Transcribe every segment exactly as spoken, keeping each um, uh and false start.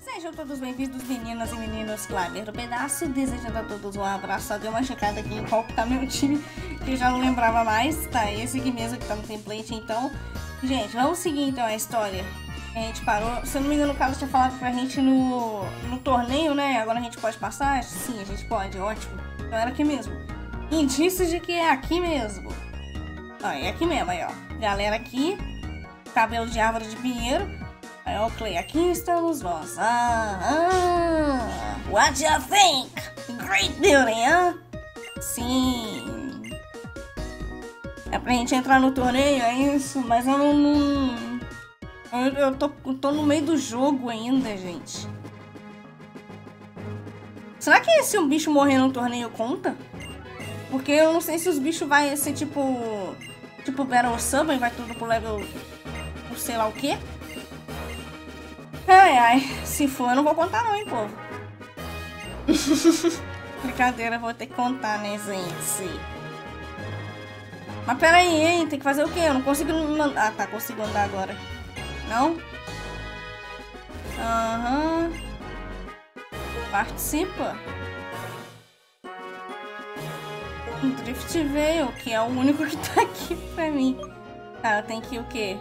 Sejam todos bem-vindos, meninas e meninos, Kleber do Pedaço, desejando a todos um abraço. Só dei uma checada aqui em qual que tá meu time, que eu já não lembrava mais. Tá, esse aqui mesmo que tá no template, então. Gente, vamos seguir então a história. A gente parou, se eu não me engano, o Carlos tinha falado pra gente no, no torneio, né? Agora a gente pode passar? Sim, a gente pode, ótimo. Então era aqui mesmo. Indícios de que é aqui mesmo. Ó, é aqui mesmo, aí ó. Galera aqui, cabelo de árvore de pinheiro. Aí, ó, Clay, aqui estamos nós. Ah, ah, what you think? Great building, huh? Sim. É pra gente entrar no torneio, é isso? Mas eu não... não... Eu, eu, tô, eu tô no meio do jogo ainda, gente. Será que se um bicho morrer no torneio conta? Porque eu não sei se os bichos vai ser tipo... Tipo Battle Summon, vai tudo pro level... sei lá o quê. Ai, ai, se for, eu não vou contar não, hein, povo. Brincadeira, vou ter que contar, né, gente? Mas peraí, hein, tem que fazer o quê? Eu não consigo andar. Ah, tá, consigo andar agora. Não? Aham. Uhum. Participa. O Drift veio, que é o único que tá aqui pra mim. Tá, eu tenho que ir o quê?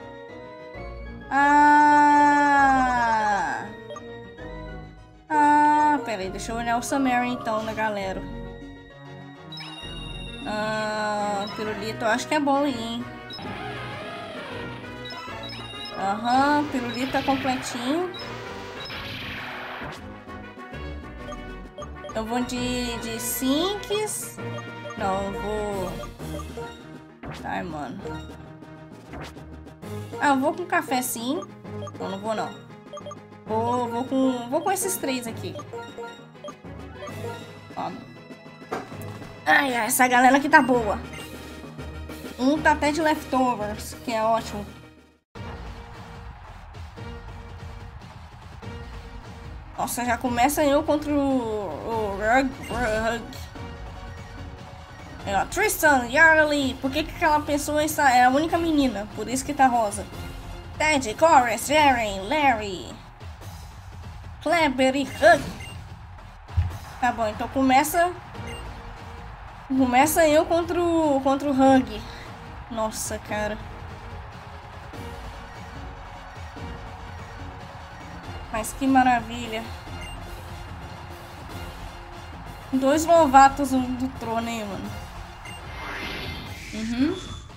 Ah! Ah, peraí, deixa eu olhar o Summary então da galera. Ah, pirulito, eu acho que é bom aí, hein? Aham, uhum, pirulito tá completinho. Eu vou de, de Sinks. Não, eu vou... Ai, mano. Ah, eu vou com café sim. Não, não vou não. Vou, vou, com, vou com esses três aqui. Ó. Ai, ai, essa galera aqui tá boa. Um tá até de leftovers, que é ótimo. Nossa, já começa eu contra o, o Rug. Rug. É, ó, Tristan, Yarly, por que que aquela pessoa está, é a única menina? Por isso que tá rosa. Ted, Chorus, Jaren, Larry, Kleber e Hug. Tá bom, então começa... Começa eu contra o, contra o Hug. Nossa, cara. Mas que maravilha. Dois novatos do trono, hein, mano. Uhum.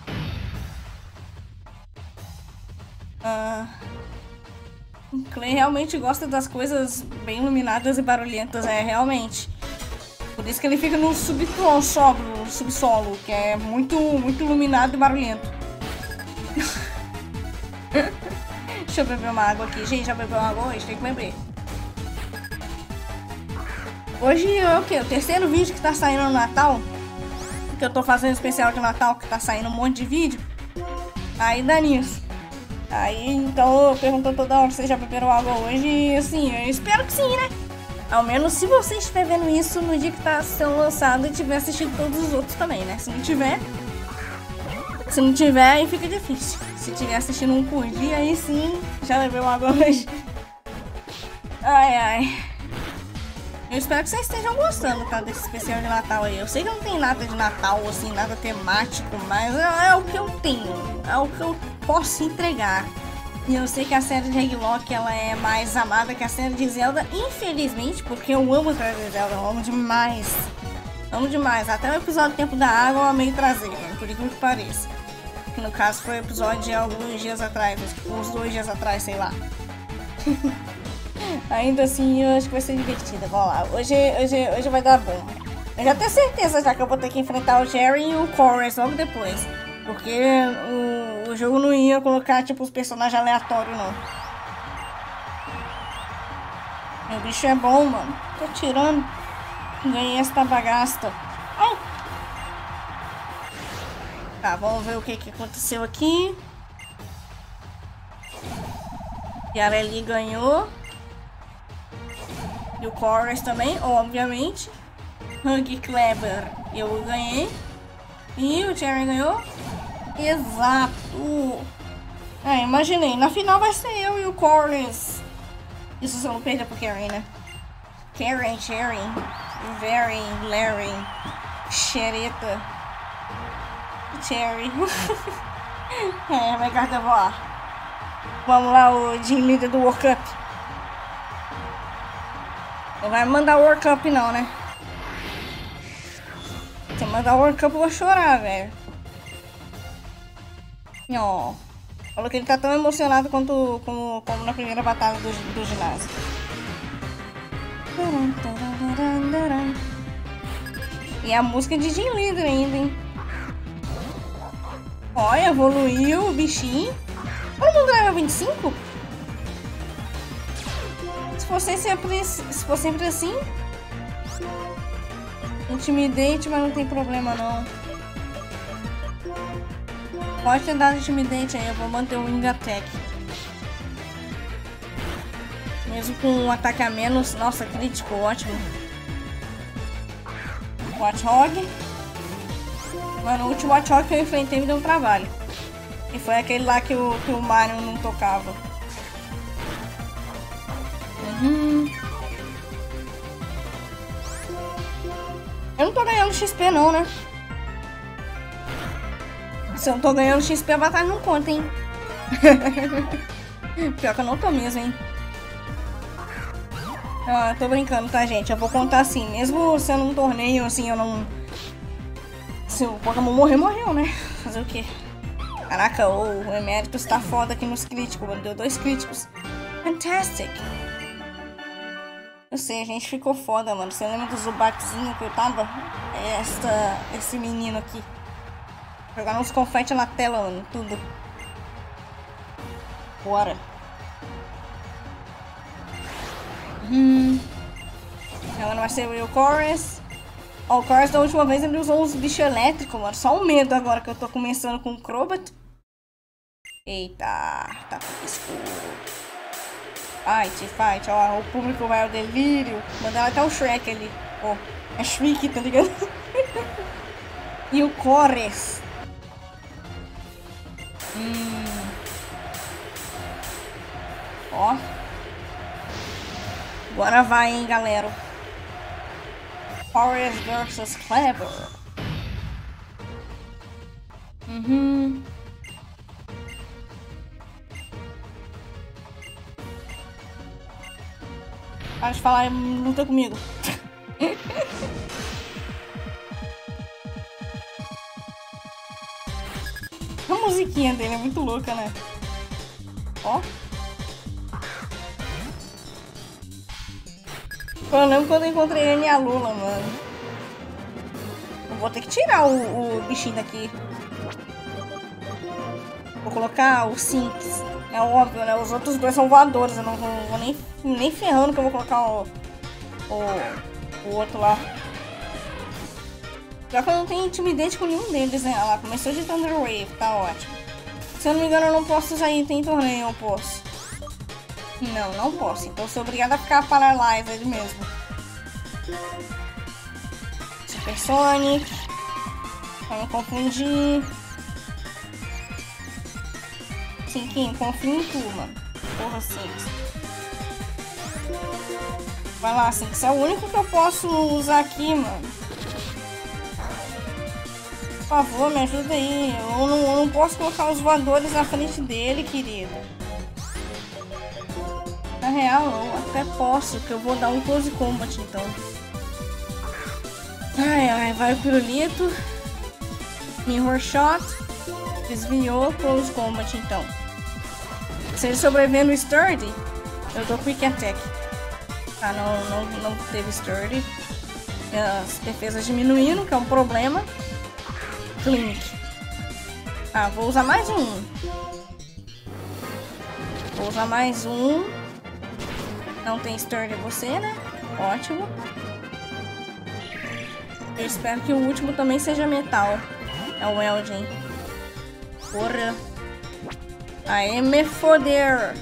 Ah, o Clay realmente gosta das coisas bem iluminadas e barulhentas, é, realmente. Por isso que ele fica no subsolo, subsolo, que é muito, muito iluminado e barulhento. Deixa eu beber uma água aqui. Gente, já bebeu água hoje? Tem que beber. Hoje é o quê? O terceiro vídeo que tá saindo no Natal. Que eu tô fazendo especial de Natal, que tá saindo um monte de vídeo. Aí dá nisso. Aí, então, eu pergunto toda hora se vocês já beberam água hoje. E assim, eu espero que sim, né? Ao menos se você estiver vendo isso no dia que tá sendo lançado e tiver assistido todos os outros também, né? Se não tiver... Se não tiver, aí fica difícil. Se tiver assistindo um por dia, aí sim, já bebeu água hoje. Ai, ai. Eu espero que vocês estejam gostando, tá, desse especial de Natal aí. Eu sei que não tem nada de Natal, assim, nada temático, mas é, é o que eu tenho. É o que eu posso entregar. E eu sei que a série de Reglock, ela é mais amada que a série de Zelda, infelizmente, porque eu amo a série de Zelda, eu amo demais. Amo demais. Até o episódio do Tempo da Água eu amei trazer, né, por incrível que pareça. Que no caso foi o episódio de alguns dias atrás, uns dois dias atrás, sei lá. Ainda assim, eu acho que vai ser divertida. Vamos lá, hoje, hoje, hoje vai dar bom. Eu já tenho certeza já que eu vou ter que enfrentar o Jerry e o Chorus logo depois. Porque o, o jogo não ia colocar, tipo, os personagens aleatórios, não. Meu bicho é bom, mano. Tô tirando. Ganhei esta bagaça. Ai. Tá, vamos ver o que, que aconteceu aqui. Yareli ganhou. E o Chorus também, obviamente. Hug Kleber, eu ganhei. E o Jerry ganhou. Exato. É, imaginei. Na final vai ser eu e o Chorus. Isso se eu não perder pro Karen, né? Karen, Sharing, Very, Larry, Xereta, Cherry. É, minha carta voar. Vamos lá, o Team Leader do World Cup. Não vai me mandar o World Cup não, né? Se mandar o World Cup eu vou chorar, velho. Ó. Falou que ele tá tão emocionado quanto como, como na primeira batalha do, do ginásio. E a música de Team Leader ainda, hein? Olha, evoluiu o bichinho. Todo mundo leva vinte e cinco? Se fosse sempre, se fosse sempre assim. Intimidate, mas não tem problema não. Pode ter dado Intimidate aí, eu vou manter o Wing Attack. Mesmo com um ataque a menos, nossa, crítico, ótimo. Watchog. Mano, o último Watchog que eu enfrentei me deu um trabalho. E foi aquele lá que o, que o Mario não tocava. Uhum. Eu não tô ganhando X P não, né? Se eu não tô ganhando X P, a batalha não conta, hein? Pior que eu não tô mesmo, hein? Ah, tô brincando, tá, gente? Eu vou contar assim, mesmo sendo um torneio, assim, eu não... Se o Pokémon morrer, morreu, né? Fazer o quê? Caraca, o Emeritus tá foda aqui nos críticos, mano. Deu dois críticos. Fantastic! Eu sei, a gente ficou foda, mano. Você lembra do Zubatzinho que eu tava? Esta, esse menino aqui. Jogar uns confetes na tela, mano. Tudo. Bora. Hum. Agora vai ser o Chorus. Ó, o Chorus da última vez ele usou uns bichos elétricos, mano. Só um medo agora que eu tô começando com o Crobat. Eita, tá escuro. Fight, fight, ó, o público vai ao delírio. Mandaram até o Shrek ali. Ó, é Shriek, tá ligado? E o Chorus. Hum. Ó. Agora vai, hein, galera. Forest versus Clever. Uhum. Para de falar, luta comigo. A musiquinha dele é muito louca, né? Ó. Eu lembro quando eu encontrei ele e a Lula, mano. Eu vou ter que tirar o, o bichinho daqui. Vou colocar o Sinks. É óbvio, né? Os outros dois são voadores. Eu não vou, vou nem, nem ferrando que eu vou colocar o, o, o outro lá. Já que eu não tenho intimidade com nenhum deles, né? Olha lá, começou de Thunder Wave, tá ótimo. Se eu não me engano, eu não posso usar item em torneio, eu posso. Não, não posso. Então sou obrigada a ficar Paralyzed mesmo. Super Sonic. Pra não confundir. Cinquinho, confia em tu, mano. Porra, Cinx. Vai lá, Cinx. É o único que eu posso usar aqui, mano. Por favor, me ajuda aí. Eu não, eu não posso colocar os voadores na frente dele, querido. Na real, eu até posso, que eu vou dar um close combat, então. Ai, ai, vai o pirulito. Mirror Shot. Desviou, close combat, então. Se ele sobreviver no Sturdy, eu dou Quick Attack. Ah, não, não, não teve Sturdy. As defesas diminuindo, que é um problema. Clinic. Ah, vou usar mais um. Vou usar mais um. Não tem Sturdy você, né? Ótimo. Eu espero que o último também seja metal. É o Elgin. Porra. Aê, me foder.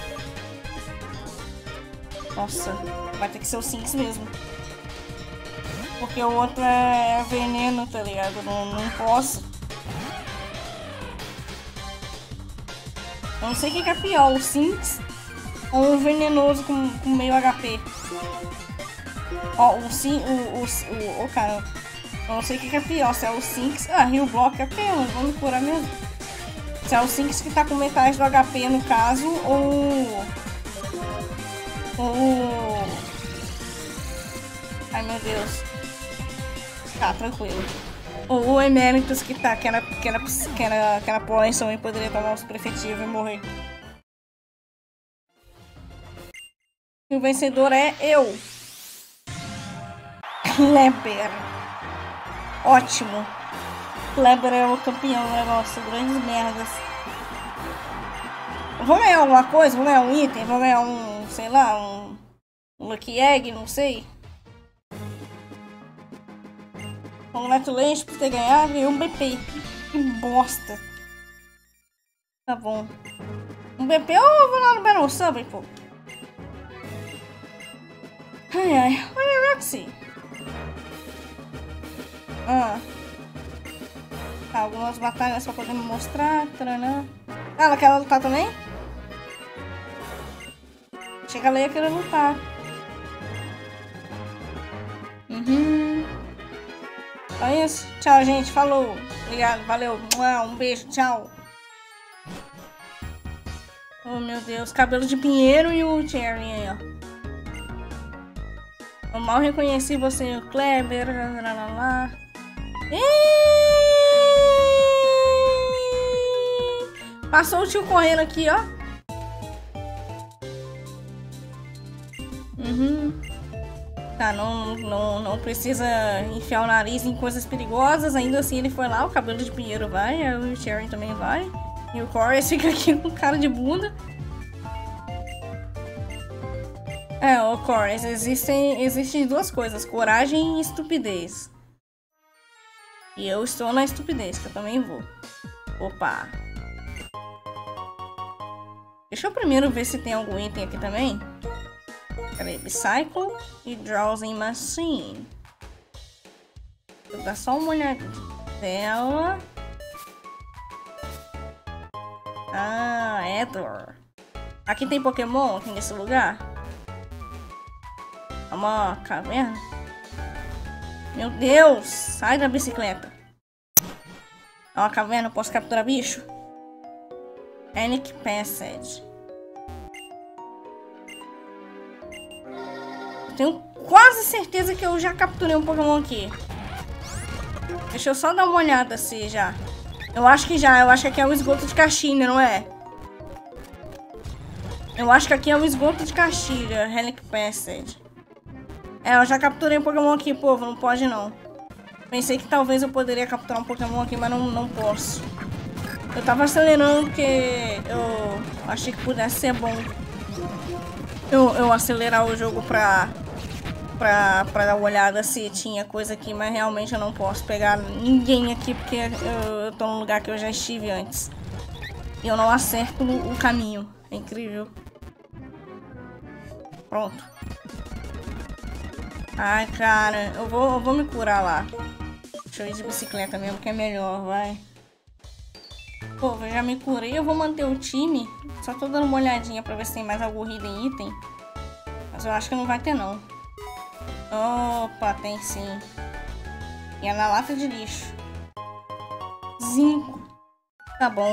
Nossa, vai ter que ser o Sinks mesmo. Porque o outro é veneno, tá ligado? Não, não posso. Eu não sei o que é pior, o Sinks Ou um venenoso com, com meio H P. Ó, o sim, o, o, o, o cara, eu não sei o que, que é pior, se é o Sinks, ah, Heal Block é pior, vamos curar mesmo. Se é o Sinks que tá com metade do H P no caso, ou... Ou... Ai meu Deus. Tá, tranquilo. Ou o Emeritus que tá, que era, que era, que era, que era poison e poderia tomar os prefetivos e morrer. E o vencedor é eu. Kleber. Ótimo. Kleber é o campeão do negócio. Grandes merdas. Vou ganhar alguma coisa? Vou ganhar um item? Vou ganhar um, sei lá, um, um Lucky Egg? Não sei. Congratulations por ter ganhado e um B P. Que bosta. Tá bom. Um B P? Eu vou lá no Battle Sub, pô. Ai, ai. Olha, Roxy. Ah. Tá, algumas batalhas pra poder me mostrar. Taranã. Ah, ela quer lutar também? Chega ali a querer lutar. Uhum. Só isso. Tchau, gente. Falou. Obrigado. Valeu. Um beijo. Tchau. Oh, meu Deus. Cabelo de pinheiro e o Cherry aí, ó. Eu mal reconheci você, o Kleber. Lá, lá, lá. Passou o tio correndo aqui, ó. Uhum. Tá, não, não, não precisa enfiar o nariz em coisas perigosas. Ainda assim ele foi lá, o cabelo de pinheiro vai, o Sharon também vai. E o Corey fica aqui com cara de bunda. É, o Corey, existem, existem duas coisas, coragem e estupidez. E eu estou na estupidez, que eu também vou. Opa. Deixa eu primeiro ver se tem algum item aqui também. Peraí, Bicycle e Drowsing Machine. Vou dar só uma olhada dela. Ah, Edward. Aqui tem Pokémon aqui nesse lugar? É uma caverna? Meu Deus! Sai da bicicleta. É uma caverna, eu posso capturar bicho? Panic Passage. Tenho quase certeza que eu já capturei um Pokémon aqui. Deixa eu só dar uma olhada se já. Eu acho que já. Eu acho que aqui é o esgoto de Caxilha, não é? Eu acho que aqui é o esgoto de Caxilha. Panic Passage. É, eu já capturei um Pokémon aqui, povo. Não pode, não. Pensei que talvez eu poderia capturar um Pokémon aqui, mas não, não posso. Eu tava acelerando porque eu achei que pudesse ser bom eu, eu acelerar o jogo pra, pra, pra dar uma olhada se tinha coisa aqui, mas realmente eu não posso pegar ninguém aqui porque eu, eu tô num lugar que eu já estive antes. E eu não acerto o caminho. É incrível. Pronto. Ai, cara, eu vou, eu vou me curar lá. Deixa eu ir de bicicleta mesmo, que é melhor, vai. Pô, eu já me curei, eu vou manter o time. Só tô dando uma olhadinha pra ver se tem mais algum hidden item. Mas eu acho que não vai ter, não. Opa, tem sim. E é na lata de lixo. Zinco. Tá bom.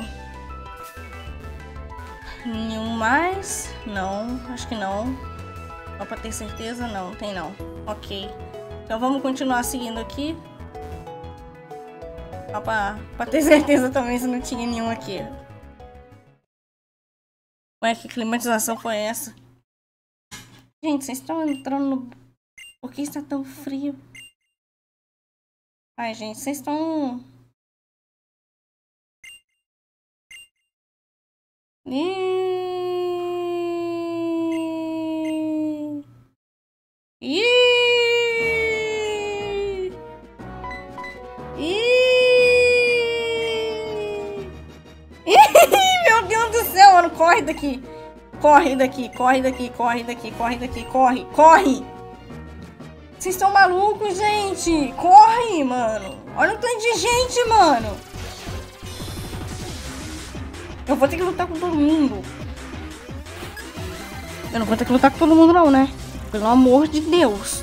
Nenhum mais? Não, acho que não. Só pra ter certeza, não, tem não. Ok. Então vamos continuar seguindo aqui. Só pra, pra ter certeza também se não tinha nenhum aqui. Ué, que climatização foi essa? Gente, vocês estão entrando no... Por que está tão frio? Ai, gente, vocês estão... Ih... Ih... Ih... Meu Deus do céu, mano, corre daqui. Corre daqui, corre daqui, corre daqui, corre daqui, corre, corre. Vocês estão malucos, gente. Corre, mano. Olha o tanto de gente, mano. Eu vou ter que lutar com todo mundo. Eu não vou ter que lutar com todo mundo não, né? Pelo amor de Deus.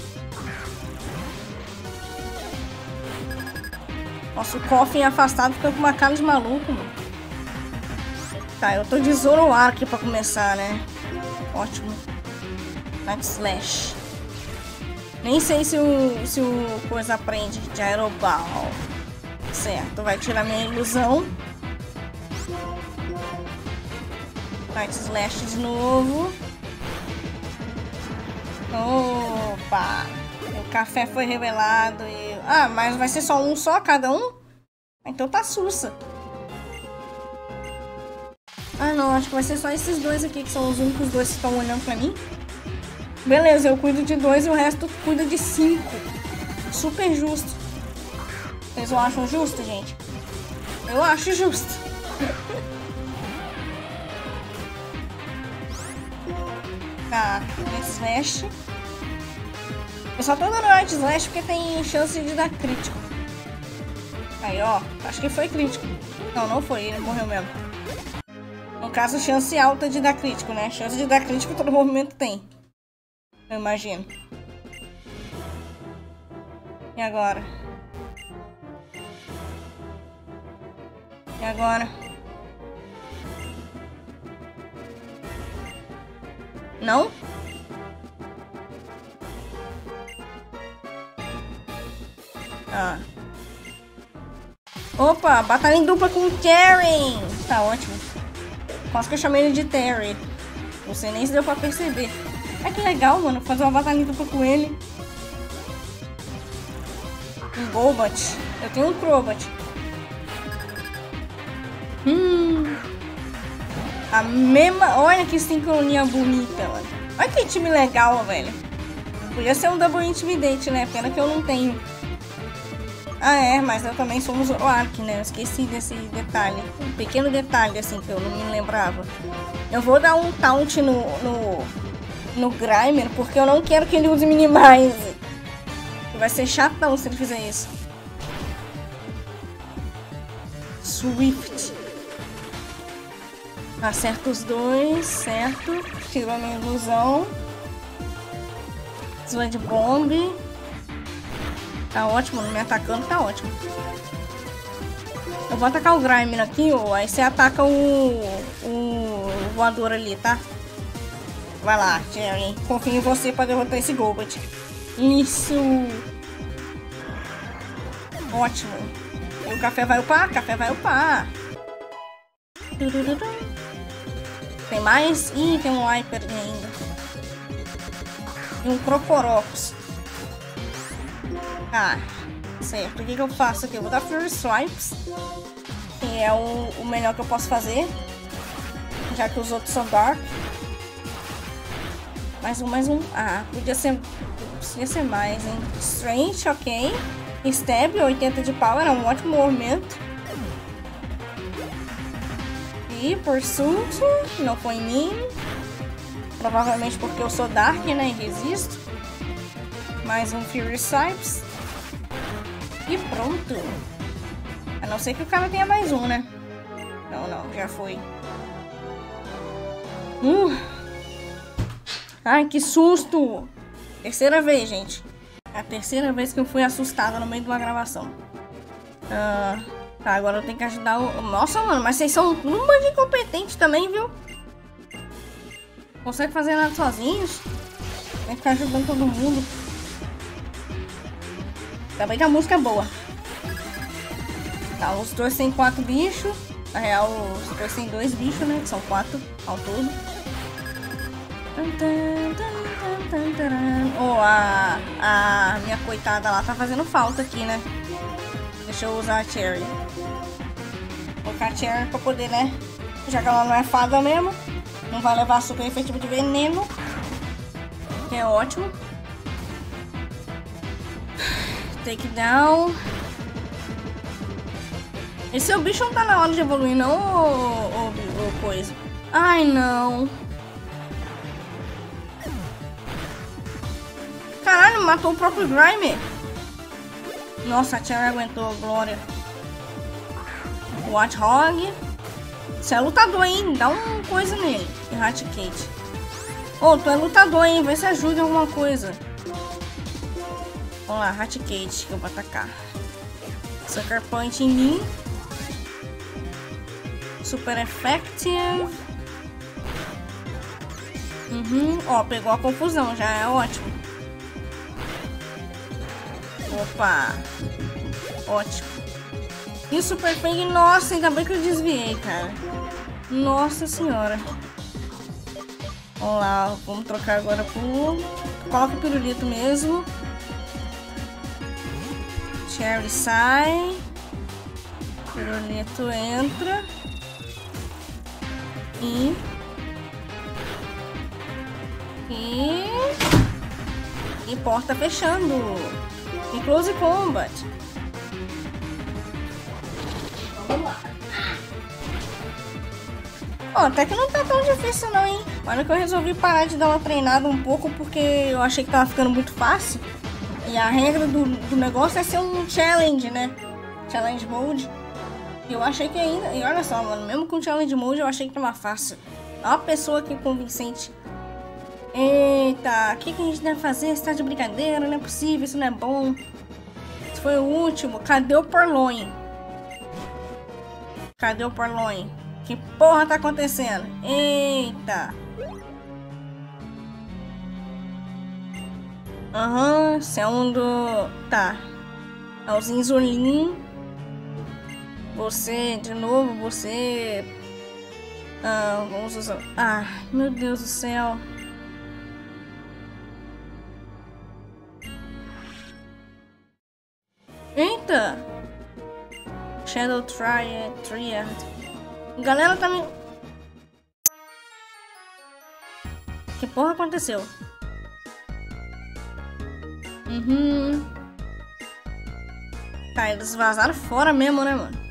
Nossa, o Coffin afastado fica com uma cara de maluco, mano. Tá, eu tô de Zoroark pra começar, né? Ótimo. Night Slash. Nem sei se o, se o coisa aprende de Aeroball. Certo, vai tirar minha ilusão. Night Slash de novo. Opa! O café foi revelado e... Ah, mas vai ser só um só cada um? Então tá sussa. Ah não, acho que vai ser só esses dois aqui que são os únicos dois que estão olhando pra mim. Beleza, eu cuido de dois e o resto cuida de cinco. Super justo. Vocês não acham justo, gente? Eu acho justo. Tá, Night Slash. Eu só tô dando Night Slash porque tem chance de dar crítico. Aí, ó. Acho que foi crítico. Não, não foi. Ele morreu mesmo. No caso, chance alta de dar crítico, né? Chance de dar crítico todo movimento tem. Eu imagino. E agora? E agora? Não? Ah. Opa, batalha em dupla com o Terry. Tá ótimo. Quase que eu chamei ele de Terry. Não sei nem se deu pra perceber. Ai, que legal, mano. Fazer uma batalha em dupla com ele. Um Golbat. Eu tenho um Crobat. Hum. A mesma... Olha que sincronia bonita, mano. Olha que time legal, velho. Podia ser um Double Intimidate, né? Pena que eu não tenho. Ah, é, mas eu também sou um Zoroark, né? Eu esqueci desse detalhe. Um pequeno detalhe, assim, que eu não me lembrava. Eu vou dar um taunt no, no, no Grimer, porque eu não quero que ele use Minimize. Vai ser chatão se ele fizer isso. Swift. Acerta os dois, certo. Tirou a minha ilusão. Sludge Bomb. Tá ótimo, não me atacando, tá ótimo. Eu vou atacar o Grimer aqui, ó. Aí você ataca o, o voador ali, tá? Vai lá, Jerry. Confio em você pra derrotar esse Golbat. Isso. Ótimo. E o café vai upar? Café vai upar. Tem mais? Ih, tem um Hyper ainda. E um Crocorox. Ah, certo. O que, que eu faço aqui? Eu vou dar Fury Swipes, que é o, o melhor que eu posso fazer, já que os outros são Dark. Mais um, mais um. Ah, podia ser, podia ser mais, hein? Strange, ok. Stab, oitenta de power, é um ótimo movimento. E Pursuit, não foi em mim. Provavelmente porque eu sou Dark, né? E resisto. Mais um Fury Swipes. E pronto. A não ser que o cara tenha mais um, né? Não, não, já foi. Uh. Ai, que susto! Terceira vez, gente. É a terceira vez que eu fui assustada no meio de uma gravação. Uh, tá, agora eu tenho que ajudar o... Nossa, mano, mas vocês são um bando de incompetentes também, viu? Consegue fazer nada sozinhos? Tem que ficar ajudando todo mundo. Também que a música é boa. Tá, os dois têm quatro bichos. Na real, os dois têm dois bichos, né? Que são quatro ao todo. Oh, a, a minha coitada lá tá fazendo falta aqui, né? Deixa eu usar a Cherry. Vou colocar a Cherry pra poder, né? Já que ela não é fada mesmo. Não vai levar super efetivo de veneno. Que é ótimo. Take down. Esse seu bicho não tá na hora de evoluir, não, ô, ô, ô coisa. Ai, não. Caralho, matou o próprio Grimer. Nossa, a Cherry aguentou, glória. Warthog. Você é lutador, hein? Dá uma coisa nele. Eradicate. Ô, oh, tu é lutador, hein? Vê se ajuda em alguma coisa. Vamos lá, Raticate, que eu vou atacar. Sucker Punch em mim. Super Effective. Uhum. Ó, pegou a confusão, já é ótimo. Opa. Ótimo. E o Super Fang, nossa, ainda bem que eu desviei, cara. Nossa senhora. Vamos lá, vamos trocar agora por... Coloca o pirulito mesmo. Cherry sai. Pirulito entra. E... E... E porta fechando. E Close Combat. Vamos lá. Ó, até que não tá tão difícil não, hein? Olha que eu resolvi parar de dar uma treinada um pouco porque eu achei que tava ficando muito fácil. E a regra do, do negócio é ser um challenge, né? Challenge mode. E eu achei que ainda... E olha só, mano, mesmo com challenge mode eu achei que tava fácil. Ó a pessoa aqui convincente. Eita, o que, que a gente deve fazer? Você tá de brincadeira? Não é possível, isso não é bom. Esse foi o último. Cadê o Purrloin? Cadê o Purrloin? Que porra tá acontecendo? Eita. Aham, uhum, você é um do... Tá. É o Zinzolin. Você, de novo, você... Ah, vamos usar... Ah, meu Deus do céu. Eita. Shadow Triad, Triad. Galera tá me... Que porra aconteceu? Uhum. Tá, eles vazaram fora mesmo, né, mano?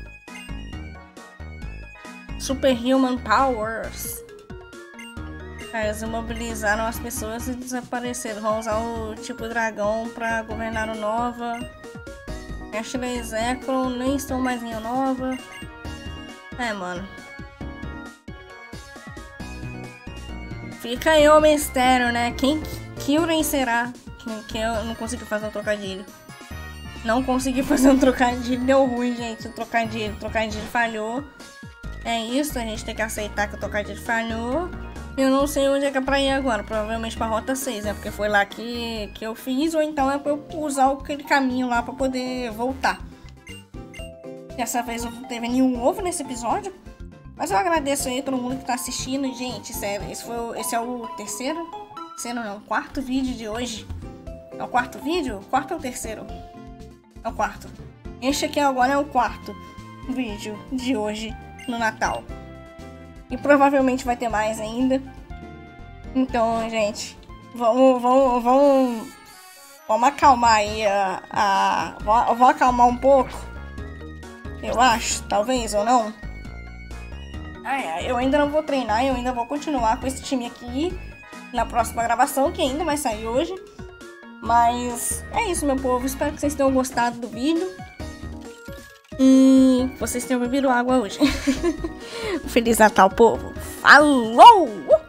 Superhuman Powers. Tá, eles imobilizaram as pessoas e desapareceram. Vão usar o tipo dragão pra governar o Nova. Ashley e Zekrom nem estão mais em Nova. É, mano. Fica aí o mistério, né? Quem Kyurem será? Que, que eu não consegui fazer um trocadilho. Não consegui fazer um trocadilho. Deu ruim, gente. O trocadilho. O trocadilho falhou. É isso. A gente tem que aceitar que o trocadilho falhou. Eu não sei onde é que é pra ir agora. Provavelmente pra rota seis, né? Porque foi lá que, que eu fiz. Ou então é pra eu usar aquele caminho lá pra poder voltar. Dessa vez não teve nenhum ovo nesse episódio. Mas eu agradeço aí a todo mundo que tá assistindo. Gente, sério, esse, foi, esse é o terceiro? Terceiro não, quarto vídeo de hoje. É o quarto vídeo? Quarto ou terceiro? É o quarto. Este aqui agora é o quarto vídeo de hoje no Natal. E provavelmente vai ter mais ainda. Então, gente, vamos, vamos, vamos, vamos acalmar aí a, a, a vou acalmar um pouco. Eu acho, talvez ou não. Ai, ai, eu ainda não vou treinar, eu ainda vou continuar com esse time aqui na próxima gravação, que ainda vai sair hoje. Mas é isso, meu povo. Espero que vocês tenham gostado do vídeo. E vocês tenham bebido água hoje. Feliz Natal, povo. Falou!